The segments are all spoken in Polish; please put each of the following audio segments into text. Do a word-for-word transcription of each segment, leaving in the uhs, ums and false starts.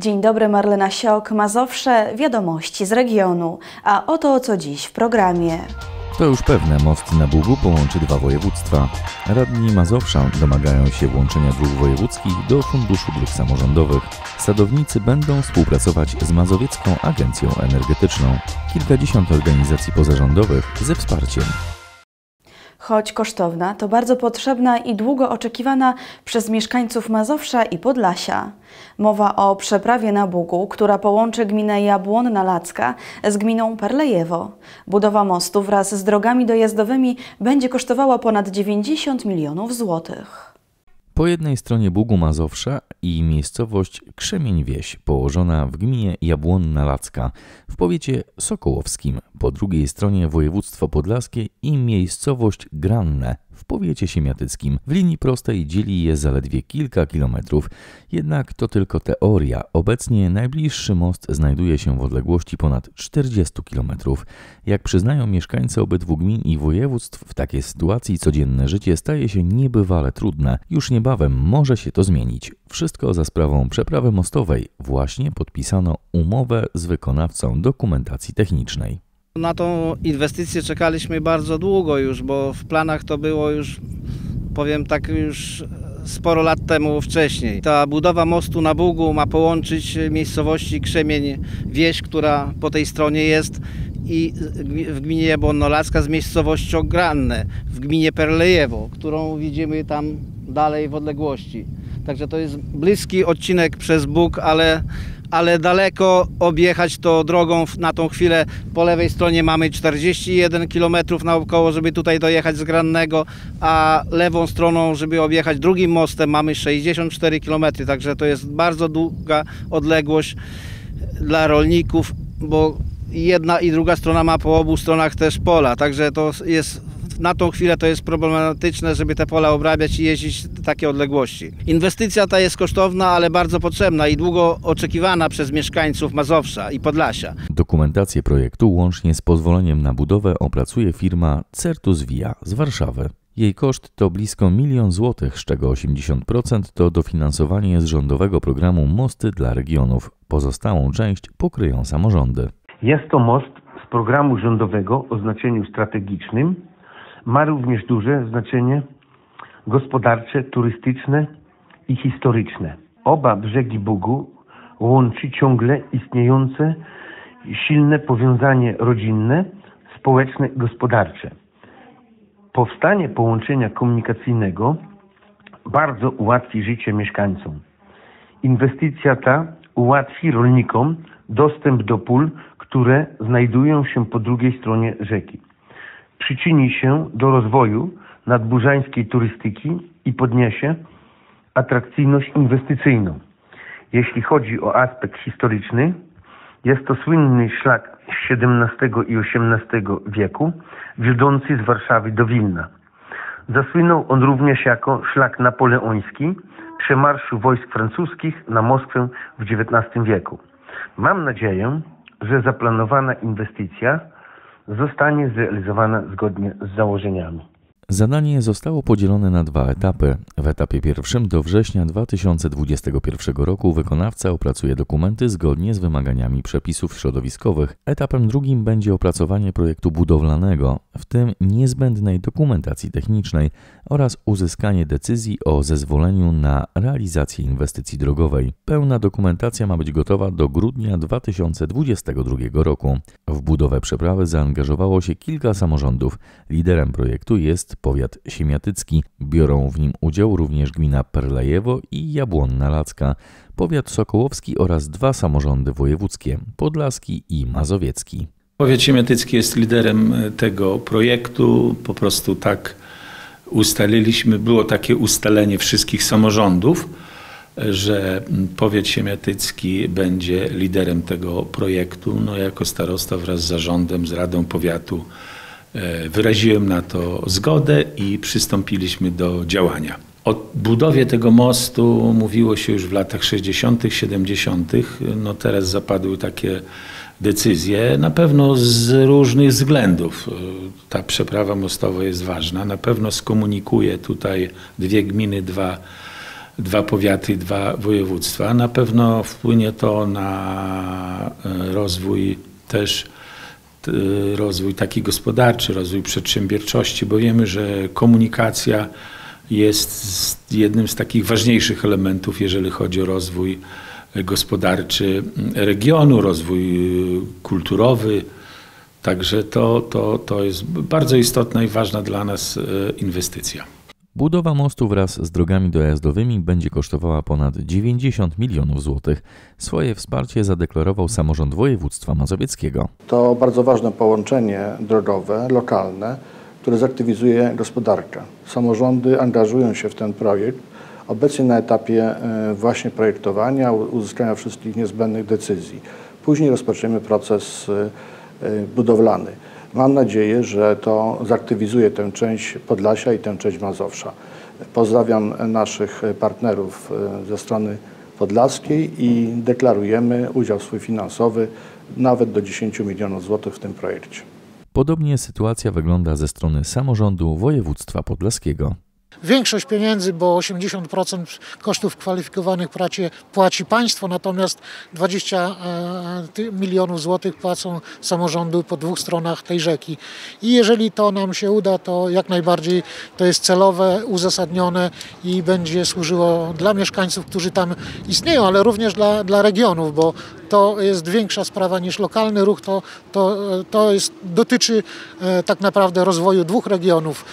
Dzień dobry, Marlena Siok, Mazowsze, wiadomości z regionu. A oto o co dziś w programie. To już pewne, most na Bugu połączy dwa województwa. Radni Mazowsza domagają się włączenia dróg wojewódzkich do Funduszu Dróg Samorządowych. Sadownicy będą współpracować z Mazowiecką Agencją Energetyczną. Kilkadziesiąt organizacji pozarządowych ze wsparciem. Choć kosztowna, to bardzo potrzebna i długo oczekiwana przez mieszkańców Mazowsza i Podlasia. Mowa o przeprawie na Bugu, która połączy gminę Jabłonna Lacka z gminą Perlejewo. Budowa mostu wraz z drogami dojazdowymi będzie kosztowała ponad dziewięćdziesiąt milionów złotych. Po jednej stronie Bugu Mazowsza i miejscowość Krzemień-Wieś, położona w gminie Jabłonna Lacka w powiecie sokołowskim. Po drugiej stronie województwo podlaskie i miejscowość Granne w powiecie siemiatyckim. W linii prostej dzieli je zaledwie kilka kilometrów, jednak to tylko teoria. Obecnie najbliższy most znajduje się w odległości ponad czterdziestu kilometrów. Jak przyznają mieszkańcy obydwu gmin i województw, w takiej sytuacji codzienne życie staje się niebywale trudne. Już niebawem może się to zmienić. Wszystko za sprawą przeprawy mostowej. Właśnie podpisano umowę z wykonawcą dokumentacji technicznej. Na tą inwestycję czekaliśmy bardzo długo już, bo w planach to było już, powiem tak, już sporo lat temu wcześniej. Ta budowa mostu na Bugu ma połączyć miejscowości Krzemień-Wieś, która po tej stronie jest, i w gminie Jabłonno-Lacka z miejscowością Granne w gminie Perlejewo, którą widzimy tam dalej w odległości. Także to jest bliski odcinek przez Bóg, ale ale daleko objechać to drogą na tą chwilę. Po lewej stronie mamy czterdzieści jeden kilometrów naokoło, żeby tutaj dojechać z Grannego, a lewą stroną, żeby objechać drugim mostem, mamy sześćdziesiąt cztery kilometry, także to jest bardzo długa odległość dla rolników, bo jedna i druga strona ma po obu stronach też pola, także to jest na tą chwilę to jest problematyczne, żeby te pola obrabiać i jeździć takie odległości. Inwestycja ta jest kosztowna, ale bardzo potrzebna i długo oczekiwana przez mieszkańców Mazowsza i Podlasia. Dokumentację projektu łącznie z pozwoleniem na budowę opracuje firma Certus Via z Warszawy. Jej koszt to blisko milion złotych, z czego osiemdziesiąt procent to dofinansowanie z rządowego programu Mosty dla regionów. Pozostałą część pokryją samorządy. Jest to most z programu rządowego o znaczeniu strategicznym. Ma również duże znaczenie gospodarcze, turystyczne i historyczne. Oba brzegi Bugu łączy ciągle istniejące silne powiązanie rodzinne, społeczne i gospodarcze. Powstanie połączenia komunikacyjnego bardzo ułatwi życie mieszkańcom. Inwestycja ta ułatwi rolnikom dostęp do pól, które znajdują się po drugiej stronie rzeki. Przyczyni się do rozwoju nadburzańskiej turystyki i podniesie atrakcyjność inwestycyjną. Jeśli chodzi o aspekt historyczny, jest to słynny szlak z siedemnastego i osiemnastego wieku, wiodący z Warszawy do Wilna. Zasłynął on również jako szlak napoleoński przemarszu wojsk francuskich na Moskwę w dziewiętnastym wieku. Mam nadzieję, że zaplanowana inwestycja zostanie zrealizowana zgodnie z założeniami. Zadanie zostało podzielone na dwa etapy. W etapie pierwszym do września dwa tysiące dwudziestego pierwszego roku wykonawca opracuje dokumenty zgodnie z wymaganiami przepisów środowiskowych. Etapem drugim będzie opracowanie projektu budowlanego, w tym niezbędnej dokumentacji technicznej oraz uzyskanie decyzji o zezwoleniu na realizację inwestycji drogowej. Pełna dokumentacja ma być gotowa do grudnia dwa tysiące dwudziestego drugiego roku. W budowę przeprawy zaangażowało się kilka samorządów. Liderem projektu jest powiat siemiatycki. Biorą w nim udział również gmina Perlejewo i Jabłonna Lacka, powiat sokołowski oraz dwa samorządy wojewódzkie, podlaski i mazowiecki. Powiat siemiatycki jest liderem tego projektu, po prostu tak ustaliliśmy, było takie ustalenie wszystkich samorządów, że powiat siemiatycki będzie liderem tego projektu. No, jako starosta wraz z zarządem, z Radą Powiatu wyraziłem na to zgodę i przystąpiliśmy do działania. O budowie tego mostu mówiło się już w latach sześćdziesiątych, siedemdziesiątych. No teraz zapadły takie decyzje, na pewno z różnych względów. Ta przeprawa mostowa jest ważna, na pewno skomunikuje tutaj dwie gminy, dwa dwa powiaty i dwa województwa. Na pewno wpłynie to na rozwój też, rozwój taki gospodarczy, rozwój przedsiębiorczości, bo wiemy, że komunikacja jest jednym z takich ważniejszych elementów, jeżeli chodzi o rozwój gospodarczy regionu, rozwój kulturowy. Także to, to, to jest bardzo istotna i ważna dla nas inwestycja. Budowa mostu wraz z drogami dojazdowymi będzie kosztowała ponad dziewięćdziesiąt milionów złotych. Swoje wsparcie zadeklarował samorząd województwa mazowieckiego. To bardzo ważne połączenie drogowe, lokalne, które zaktywizuje gospodarkę. Samorządy angażują się w ten projekt obecnie na etapie właśnie projektowania, uzyskania wszystkich niezbędnych decyzji. Później rozpoczniemy proces budowlany. Mam nadzieję, że to zaktywizuje tę część Podlasia i tę część Mazowsza. Pozdrawiam naszych partnerów ze strony podlaskiej i deklarujemy udział swój finansowy nawet do dziesięciu milionów złotych w tym projekcie. Podobnie sytuacja wygląda ze strony samorządu województwa podlaskiego. Większość pieniędzy, bo osiemdziesiąt procent kosztów kwalifikowanych płaci, płaci państwo, natomiast dwadzieścia milionów złotych płacą samorządy po dwóch stronach tej rzeki. I jeżeli to nam się uda, to jak najbardziej to jest celowe, uzasadnione i będzie służyło dla mieszkańców, którzy tam istnieją, ale również dla, dla regionów, bo to jest większa sprawa niż lokalny ruch, to, to, to jest, dotyczy tak naprawdę rozwoju dwóch regionów,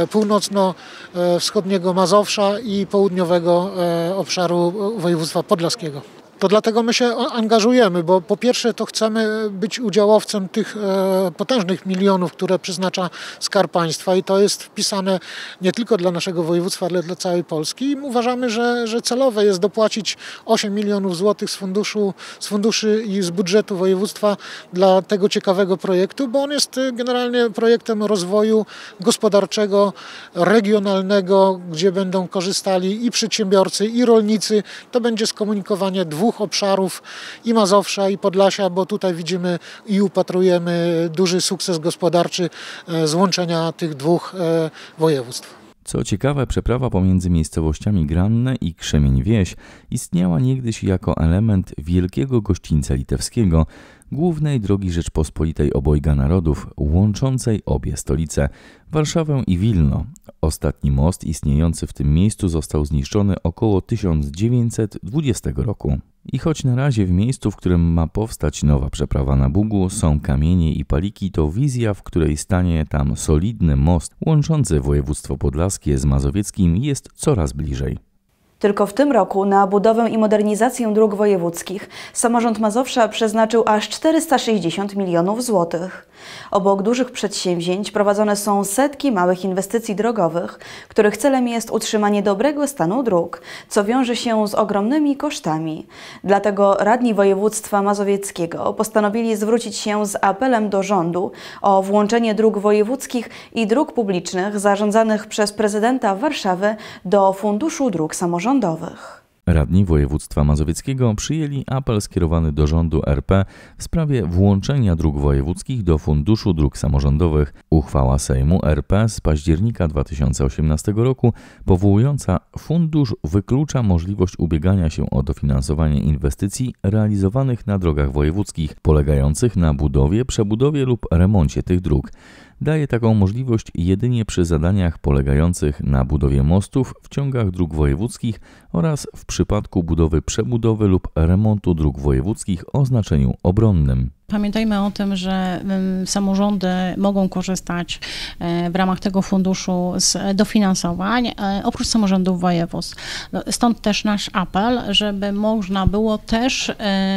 północno-wschodniego Mazowsza i południowego obszaru województwa podlaskiego. To dlatego my się angażujemy, bo po pierwsze to chcemy być udziałowcem tych e, potężnych milionów, które przeznacza Skarb Państwa i to jest wpisane nie tylko dla naszego województwa, ale dla całej Polski. I uważamy, że, że celowe jest dopłacić osiem milionów złotych z funduszu, z funduszy i z budżetu województwa dla tego ciekawego projektu, bo on jest generalnie projektem rozwoju gospodarczego, regionalnego, gdzie będą korzystali i przedsiębiorcy, i rolnicy. To będzie skomunikowanie dwóch obszarów i Mazowsza, i Podlasia, bo tutaj widzimy i upatrujemy duży sukces gospodarczy złączenia tych dwóch województw. Co ciekawe, przeprawa pomiędzy miejscowościami Granne i Krzemień-Wieś istniała niegdyś jako element wielkiego gościńca litewskiego, głównej drogi Rzeczpospolitej Obojga Narodów, łączącej obie stolice, Warszawę i Wilno. Ostatni most istniejący w tym miejscu został zniszczony około tysiąc dziewięćset dwudziestego roku. I choć na razie w miejscu, w którym ma powstać nowa przeprawa na Bugu, są kamienie i paliki, to wizja, w której stanie tam solidny most łączący województwo podlaskie z mazowieckim, jest coraz bliżej. Tylko w tym roku na budowę i modernizację dróg wojewódzkich samorząd Mazowsza przeznaczył aż czterysta sześćdziesiąt milionów złotych. Obok dużych przedsięwzięć prowadzone są setki małych inwestycji drogowych, których celem jest utrzymanie dobrego stanu dróg, co wiąże się z ogromnymi kosztami. Dlatego radni województwa mazowieckiego postanowili zwrócić się z apelem do rządu o włączenie dróg wojewódzkich i dróg publicznych zarządzanych przez prezydenta Warszawy do Funduszu Dróg Samorządowych. Radni województwa mazowieckiego przyjęli apel skierowany do rządu R P w sprawie włączenia dróg wojewódzkich do Funduszu Dróg Samorządowych. Uchwała Sejmu R P z października dwa tysiące osiemnastego roku powołująca fundusz wyklucza możliwość ubiegania się o dofinansowanie inwestycji realizowanych na drogach wojewódzkich, polegających na budowie, przebudowie lub remoncie tych dróg. Daje taką możliwość jedynie przy zadaniach polegających na budowie mostów w ciągach dróg wojewódzkich oraz w przypadku budowy, przebudowy lub remontu dróg wojewódzkich o znaczeniu obronnym. Pamiętajmy o tym, że samorządy mogą korzystać w ramach tego funduszu z dofinansowań, oprócz samorządów województw. Stąd też nasz apel, żeby można było też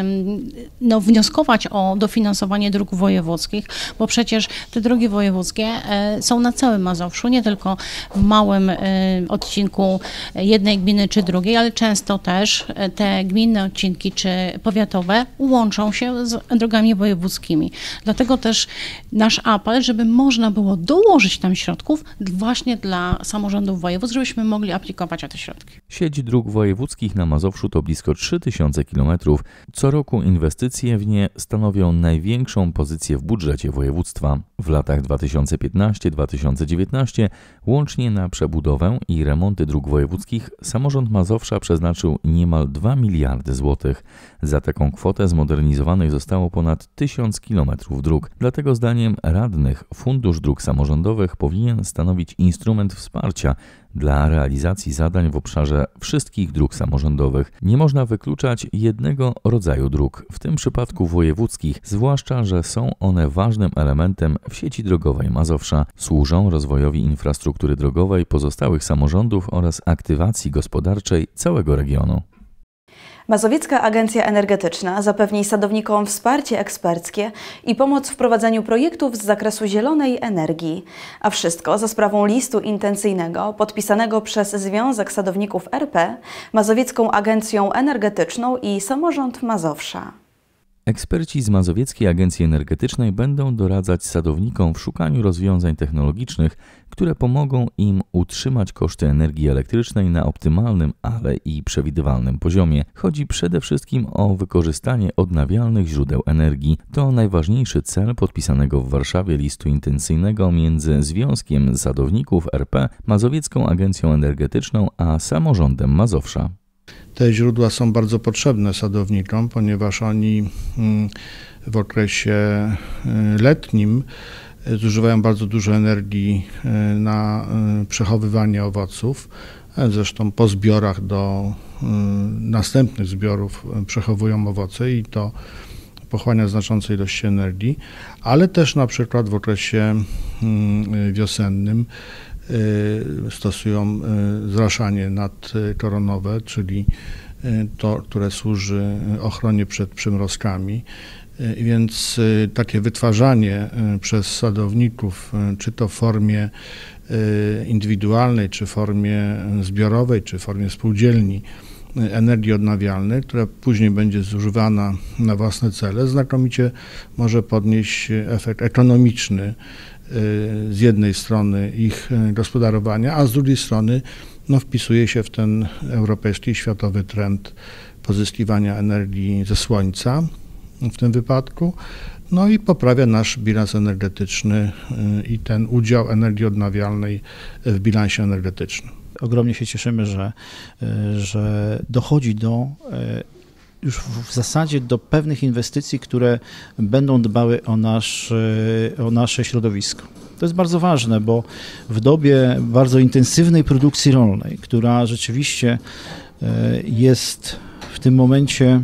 no, wnioskować o dofinansowanie dróg wojewódzkich, bo przecież te drogi wojewódzkie są na całym Mazowszu, nie tylko w małym odcinku jednej gminy czy drugiej, ale często też te gminne odcinki czy powiatowe łączą się z drogami wojewódzkimi. wojewódzkimi. Dlatego też nasz apel, żeby można było dołożyć tam środków właśnie dla samorządów województw, żebyśmy mogli aplikować na te środki. Sieć dróg wojewódzkich na Mazowszu to blisko trzy tysiące kilometrów. Co roku inwestycje w nie stanowią największą pozycję w budżecie województwa. W latach dwa tysiące piętnastym do dwa tysiące dziewiętnastego łącznie na przebudowę i remonty dróg wojewódzkich samorząd Mazowsza przeznaczył niemal dwa miliardy złotych. Za taką kwotę zmodernizowanych zostało ponad tysiąc kilometrów dróg. Dlatego zdaniem radnych Fundusz Dróg Samorządowych powinien stanowić instrument wsparcia dla realizacji zadań w obszarze wszystkich dróg samorządowych. Nie można wykluczać jednego rodzaju dróg, w tym przypadku wojewódzkich, zwłaszcza że są one ważnym elementem w sieci drogowej Mazowsza, służą rozwojowi infrastruktury drogowej pozostałych samorządów oraz aktywacji gospodarczej całego regionu. Mazowiecka Agencja Energetyczna zapewni sadownikom wsparcie eksperckie i pomoc w prowadzeniu projektów z zakresu zielonej energii. A wszystko za sprawą listu intencyjnego podpisanego przez Związek Sadowników R P, Mazowiecką Agencją Energetyczną i Samorząd Mazowsza. Eksperci z Mazowieckiej Agencji Energetycznej będą doradzać sadownikom w szukaniu rozwiązań technologicznych, które pomogą im utrzymać koszty energii elektrycznej na optymalnym, ale i przewidywalnym poziomie. Chodzi przede wszystkim o wykorzystanie odnawialnych źródeł energii. To najważniejszy cel podpisanego w Warszawie listu intencyjnego między Związkiem Sadowników R P, Mazowiecką Agencją Energetyczną a Samorządem Mazowsza. Te źródła są bardzo potrzebne sadownikom, ponieważ oni w okresie letnim zużywają bardzo dużo energii na przechowywanie owoców. Zresztą po zbiorach do następnych zbiorów przechowują owoce i to pochłania znaczące ilości energii, ale też na przykład w okresie wiosennym stosują zraszanie nadkoronowe, czyli to, które służy ochronie przed przymrozkami. Więc takie wytwarzanie przez sadowników, czy to w formie indywidualnej, czy w formie zbiorowej, czy w formie spółdzielni, energii odnawialnej, która później będzie zużywana na własne cele, znakomicie może podnieść efekt ekonomiczny z jednej strony ich gospodarowania, a z drugiej strony no, wpisuje się w ten europejski i światowy trend pozyskiwania energii ze słońca w tym wypadku, no i poprawia nasz bilans energetyczny i ten udział energii odnawialnej w bilansie energetycznym. Ogromnie się cieszymy, że, że dochodzi do już w zasadzie do pewnych inwestycji, które będą dbały o, nasz, o nasze środowisko. To jest bardzo ważne, bo w dobie bardzo intensywnej produkcji rolnej, która rzeczywiście jest w tym momencie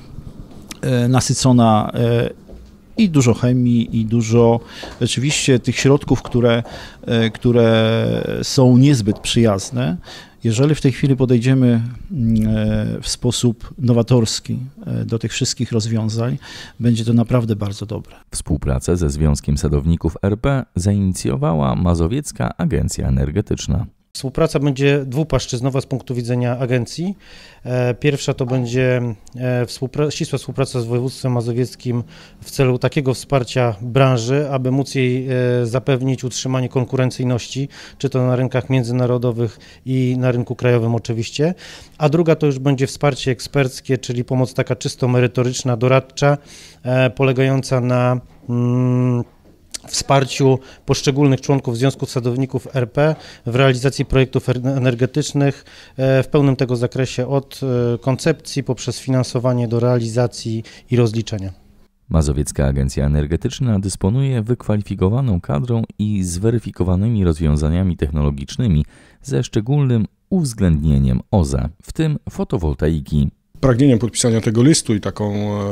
nasycona i dużo chemii, i dużo rzeczywiście tych środków, które, które są niezbyt przyjazne. Jeżeli w tej chwili podejdziemy w sposób nowatorski do tych wszystkich rozwiązań, będzie to naprawdę bardzo dobre. Współpracę ze Związkiem Sadowników R P zainicjowała Mazowiecka Agencja Energetyczna. Współpraca będzie dwupłaszczyznowa z punktu widzenia agencji. Pierwsza to będzie współpra- ścisła współpraca z województwem mazowieckim w celu takiego wsparcia branży, aby móc jej zapewnić utrzymanie konkurencyjności, czy to na rynkach międzynarodowych i na rynku krajowym oczywiście. A druga to już będzie wsparcie eksperckie, czyli pomoc taka czysto merytoryczna, doradcza, polegająca na mm, wsparciu poszczególnych członków Związków Sadowników R P w realizacji projektów energetycznych w pełnym tego zakresie od koncepcji poprzez finansowanie do realizacji i rozliczenia. Mazowiecka Agencja Energetyczna dysponuje wykwalifikowaną kadrą i zweryfikowanymi rozwiązaniami technologicznymi ze szczególnym uwzględnieniem O Z E, w tym fotowoltaiki. Pragnieniem podpisania tego listu i taką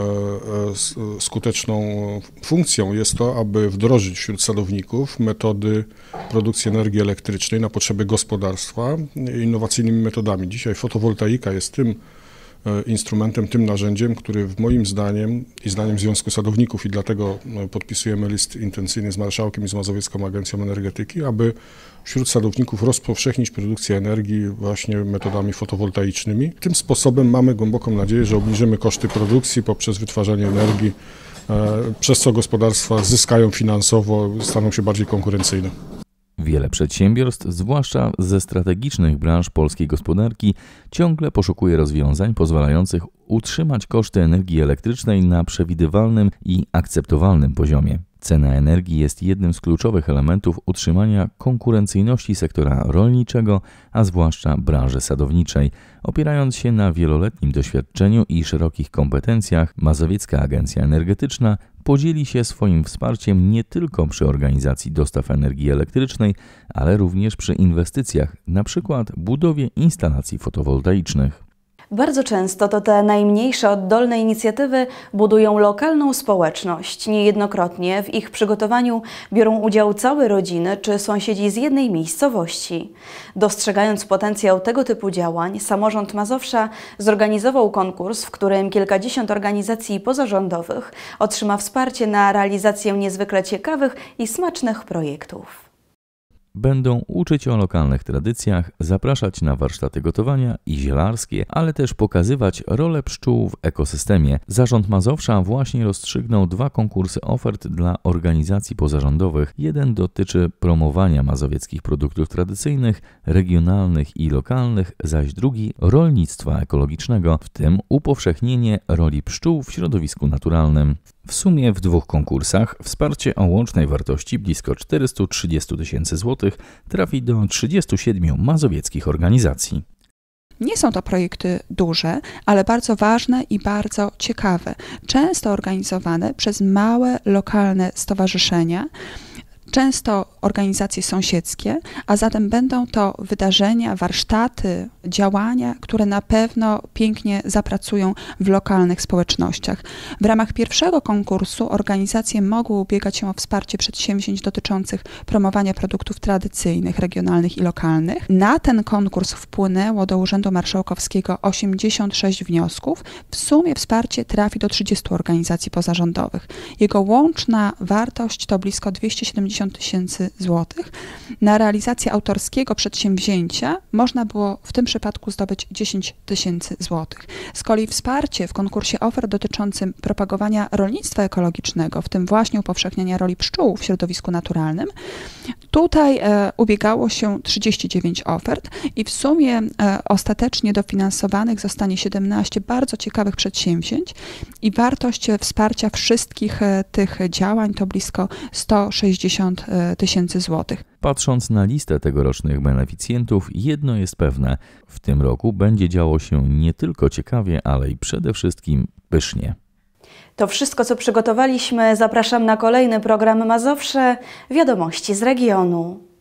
skuteczną funkcją jest to, aby wdrożyć wśród sadowników metody produkcji energii elektrycznej na potrzeby gospodarstwa innowacyjnymi metodami. Dzisiaj fotowoltaika jest tym instrumentem, tym narzędziem, który w moim zdaniem i zdaniem Związku Sadowników, i dlatego podpisujemy list intencyjny z marszałkiem i z Mazowiecką Agencją Energetyki, aby wśród sadowników rozpowszechnić produkcję energii właśnie metodami fotowoltaicznymi. Tym sposobem mamy głęboką nadzieję, że obniżymy koszty produkcji poprzez wytwarzanie energii przez co gospodarstwa zyskają finansowo, staną się bardziej konkurencyjne. Wiele przedsiębiorstw, zwłaszcza ze strategicznych branż polskiej gospodarki, ciągle poszukuje rozwiązań pozwalających utrzymać koszty energii elektrycznej na przewidywalnym i akceptowalnym poziomie. Cena energii jest jednym z kluczowych elementów utrzymania konkurencyjności sektora rolniczego, a zwłaszcza branży sadowniczej. Opierając się na wieloletnim doświadczeniu i szerokich kompetencjach, Mazowiecka Agencja Energetyczna podzieli się swoim wsparciem nie tylko przy organizacji dostaw energii elektrycznej, ale również przy inwestycjach, np. budowie instalacji fotowoltaicznych. Bardzo często to te najmniejsze, oddolne inicjatywy budują lokalną społeczność. Niejednokrotnie w ich przygotowaniu biorą udział całe rodziny czy sąsiedzi z jednej miejscowości. Dostrzegając potencjał tego typu działań, samorząd Mazowsza zorganizował konkurs, w którym kilkadziesiąt organizacji pozarządowych otrzyma wsparcie na realizację niezwykle ciekawych i smacznych projektów. Będą uczyć o lokalnych tradycjach, zapraszać na warsztaty gotowania i zielarskie, ale też pokazywać rolę pszczół w ekosystemie. Zarząd Mazowsza właśnie rozstrzygnął dwa konkursy ofert dla organizacji pozarządowych. Jeden dotyczy promowania mazowieckich produktów tradycyjnych, regionalnych i lokalnych, zaś drugi rolnictwa ekologicznego, w tym upowszechnienie roli pszczół w środowisku naturalnym. W sumie w dwóch konkursach wsparcie o łącznej wartości blisko czterysta trzydzieści tysięcy złotych trafi do trzydziestu siedmiu mazowieckich organizacji. Nie są to projekty duże, ale bardzo ważne i bardzo ciekawe, często organizowane przez małe, lokalne stowarzyszenia, często organizacje sąsiedzkie, a zatem będą to wydarzenia, warsztaty, działania, które na pewno pięknie zapracują w lokalnych społecznościach. W ramach pierwszego konkursu organizacje mogły ubiegać się o wsparcie przedsięwzięć dotyczących promowania produktów tradycyjnych, regionalnych i lokalnych. Na ten konkurs wpłynęło do Urzędu Marszałkowskiego osiemdziesiąt sześć wniosków. W sumie wsparcie trafi do trzydziestu organizacji pozarządowych. Jego łączna wartość to blisko dwieście siedemdziesiąt tysięcy złotych. Na realizację autorskiego przedsięwzięcia można było w tym przypadku zdobyć dziesięć tysięcy złotych. Z kolei wsparcie w konkursie ofert dotyczącym propagowania rolnictwa ekologicznego, w tym właśnie upowszechniania roli pszczół w środowisku naturalnym, tutaj e, ubiegało się trzydzieści dziewięć ofert i w sumie e, ostatecznie dofinansowanych zostanie siedemnaście bardzo ciekawych przedsięwzięć i wartość wsparcia wszystkich e, tych działań to blisko sto sześćdziesiąt tysięcy złotych. Patrząc na listę tegorocznych beneficjentów, jedno jest pewne. W tym roku będzie działo się nie tylko ciekawie, ale i przede wszystkim pysznie. To wszystko, co przygotowaliśmy. Zapraszam na kolejny program Mazowsze. Wiadomości z regionu.